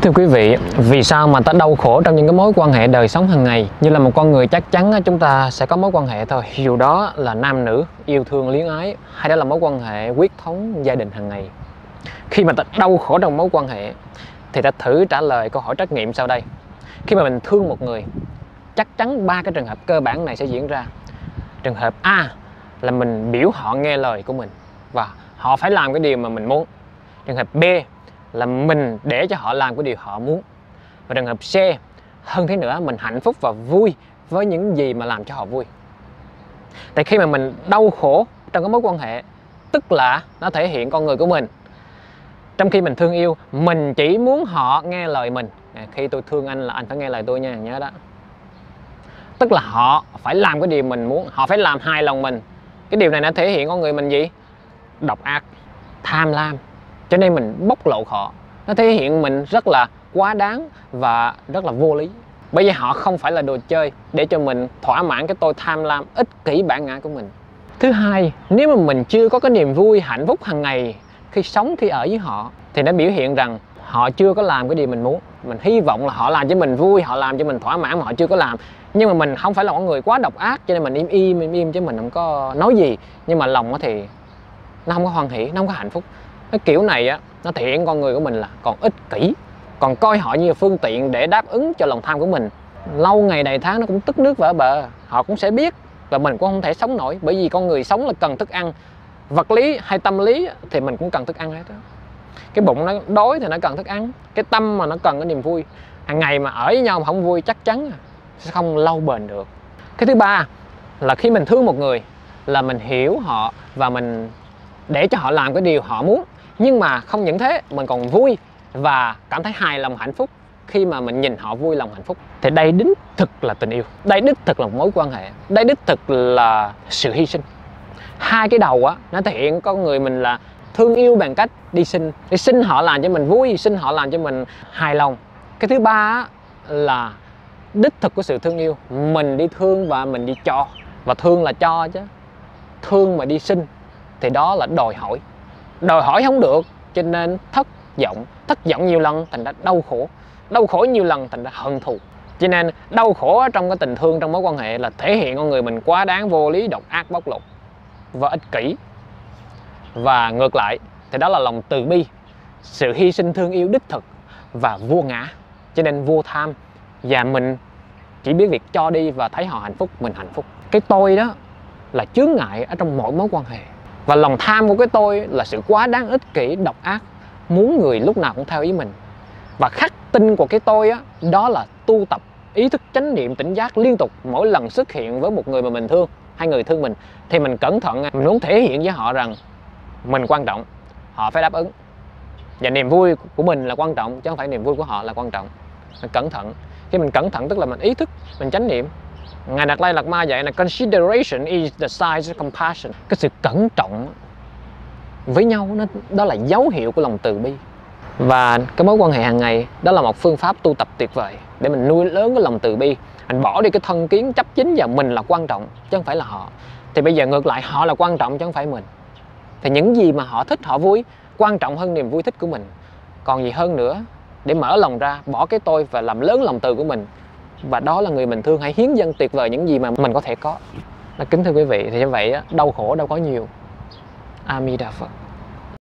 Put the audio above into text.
Thưa quý vị, vì sao mà ta đau khổ trong những cái mối quan hệ đời sống hàng ngày? Như là một con người chắc chắn chúng ta sẽ có mối quan hệ thôi, dù đó là nam nữ, yêu thương luyến ái, hay đó là mối quan hệ huyết thống gia đình hàng ngày. Khi mà ta đau khổ trong mối quan hệ thì ta thử trả lời câu hỏi trắc nghiệm sau đây. Khi mà mình thương một người, chắc chắn ba cái trường hợp cơ bản này sẽ diễn ra. Trường hợp A là mình biểu họ nghe lời của mình và họ phải làm cái điều mà mình muốn. Trường hợp B là mình để cho họ làm cái điều họ muốn. Và trường hợp C, hơn thế nữa, mình hạnh phúc và vui với những gì mà làm cho họ vui. Tại khi mà mình đau khổ trong cái mối quan hệ, tức là nó thể hiện con người của mình. Trong khi mình thương yêu, mình chỉ muốn họ nghe lời mình. Khi tôi thương anh là anh phải nghe lời tôi nha, nhớ đó. Tức là họ phải làm cái điều mình muốn, họ phải làm hài lòng mình. Cái điều này nó thể hiện con người mình gì? Độc ác, tham lam. Cho nên mình bóc lột họ. Nó thể hiện mình rất là quá đáng và rất là vô lý. Bởi vì họ không phải là đồ chơi để cho mình thỏa mãn cái tôi tham lam, ích kỷ bản ngã của mình. Thứ hai, nếu mà mình chưa có cái niềm vui, hạnh phúc hàng ngày khi sống, khi ở với họ, thì nó biểu hiện rằng họ chưa có làm cái điều mình muốn. Mình hy vọng là họ làm cho mình vui, họ làm cho mình thỏa mãn mà họ chưa có làm. Nhưng mà mình không phải là con người quá độc ác, cho nên mình im chứ mình không có nói gì. Nhưng mà lòng thì nó không có hoan hỷ, nó không có hạnh phúc. Cái kiểu này á, nó thể hiện con người của mình là còn ích kỷ, còn coi họ như phương tiện để đáp ứng cho lòng tham của mình. Lâu ngày đầy tháng nó cũng tức nước vỡ bờ. Họ cũng sẽ biết và mình cũng không thể sống nổi. Bởi vì con người sống là cần thức ăn. Vật lý hay tâm lý thì mình cũng cần thức ăn hết đó. Cái bụng nó đói thì nó cần thức ăn, cái tâm mà nó cần cái niềm vui. Hàng ngày mà ở với nhau mà không vui chắc chắn sẽ không lâu bền được. Cái thứ ba là khi mình thương một người là mình hiểu họ và mình để cho họ làm cái điều họ muốn. Nhưng mà không những thế, mình còn vui và cảm thấy hài lòng, hạnh phúc khi mà mình nhìn họ vui lòng, hạnh phúc. Thì đây đích thực là tình yêu, đây đích thực là một mối quan hệ, đây đích thực là sự hy sinh. Hai cái đầu á, nó thể hiện con người mình là thương yêu bằng cách đi xin họ làm cho mình vui, xin họ làm cho mình hài lòng. Cái thứ ba á, là đích thực của sự thương yêu, mình đi thương và mình đi cho. Và thương là cho chứ, thương mà đi xin thì đó là đòi hỏi không được, cho nên thất vọng nhiều lần thành ra đau khổ nhiều lần thành ra hận thù. Cho nên đau khổ trong cái tình thương, trong mối quan hệ là thể hiện con người mình quá đáng, vô lý, độc ác, bóc lột và ích kỷ. Và ngược lại thì đó là lòng từ bi, sự hy sinh thương yêu đích thực và vô ngã, cho nên vô tham. Và mình chỉ biết việc cho đi và thấy họ hạnh phúc, mình hạnh phúc. Cái tôi đó là chướng ngại ở trong mỗi mối quan hệ. Và lòng tham của cái tôi là sự quá đáng, ích kỷ, độc ác, muốn người lúc nào cũng theo ý mình. Và khắc tinh của cái tôi á, đó là tu tập ý thức chánh niệm tỉnh giác liên tục. Mỗi lần xuất hiện với một người mà mình thương hay người thương mình thì mình cẩn thận, mình muốn thể hiện với họ rằng mình quan trọng, họ phải đáp ứng. Và niềm vui của mình là quan trọng chứ không phải niềm vui của họ là quan trọng. Mình cẩn thận. Khi mình cẩn thận tức là mình ý thức, mình chánh niệm. Ngài Đạt Lai Lạt Ma dạy là consideration is the size of compassion. Cái sự cẩn trọng với nhau đó là dấu hiệu của lòng từ bi. Và cái mối quan hệ hàng ngày đó là một phương pháp tu tập tuyệt vời để mình nuôi lớn cái lòng từ bi. Mình bỏ đi cái thân kiến chấp chính vào mình là quan trọng chứ không phải là họ. Thì bây giờ ngược lại, họ là quan trọng chứ không phải mình. Thì những gì mà họ thích, họ vui quan trọng hơn niềm vui thích của mình. Còn gì hơn nữa, để mở lòng ra, bỏ cái tôi và làm lớn lòng từ của mình. Và đó là người mình thương, hãy hiến dâng tuyệt vời những gì mà mình có thể có. Kính thưa quý vị, thì như vậy đau khổ đâu có nhiều. A Di Đà Phật.